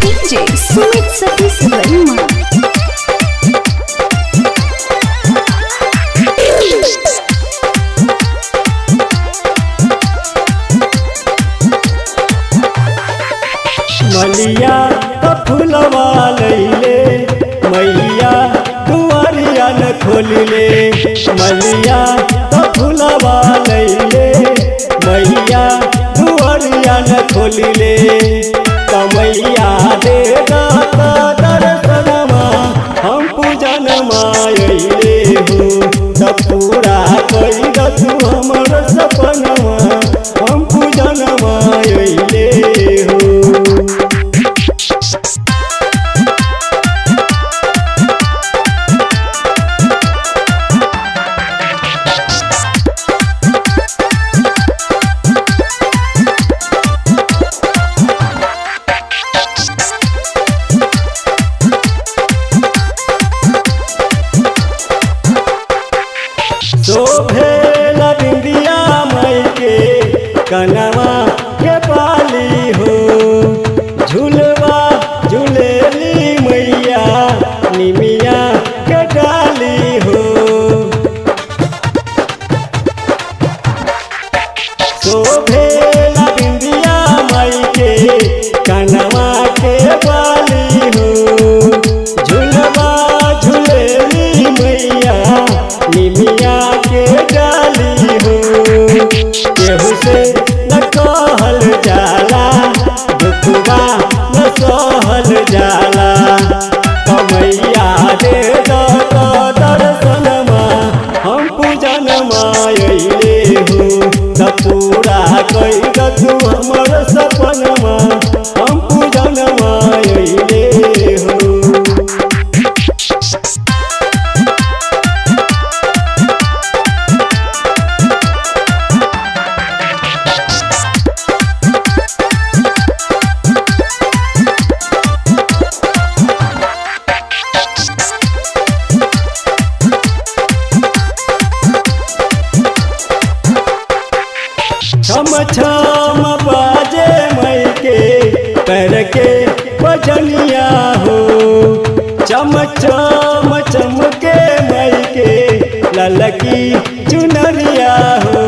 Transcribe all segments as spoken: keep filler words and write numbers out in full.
DJ Sumit Satish Verma. मलिया तो फूलवा लैले मैया दुआरिया न खोलिले। मलिया तो फूलवा लैले मैया दुआरिया न खोलिले। कमैया दे दर्शनमा हम पूजन मायले हो। तब पूरा कई तू हमर सपनमा हम पूजन मायले हो। शोभेला बिंदिया मई के कनवा के पाली हो। झूलवा झूलेली मैया निमिया के डाली हो। शोभेला बिंदिया मई के कनवा के पाली हो। झूलवा झूलेली मैया निमिया के डाली हो। केहू से न कहल जाला दुखवा न सहल जाला। कमैया दे दर्शनमा हम पूजन मायले हो। त पूरा कई तू हमर सपनमा हम पूजन मायले हो। छम छम बाजे मई के पैर के बजनिया हो। चम चम चमके मई के ललकी चुनरिया हो।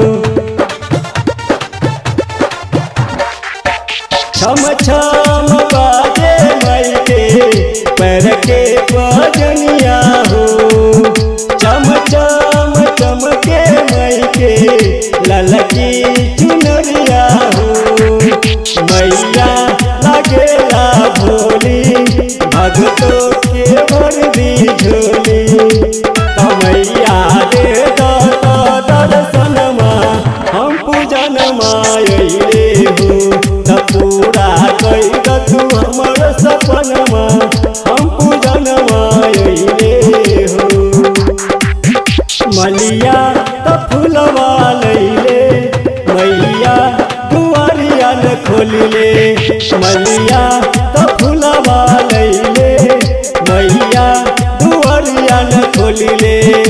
छम छम बाजे मई के पैर के बजनिया हो। चम चम चमके मई के ललकी चुनरिया हो। मैया लगेला भोली भगतों के भर दी झोली। कमैया दे दर्शनमा हम पूजन मायले हो। त पूरा कई तू हमर सपनमा हम पूजन मायले हो। मलिया तो फूलवा लैले मैया दुआरिया न खोलिले। मलिया तो फूलवा लैले मैया दुआरिया न खोलिले।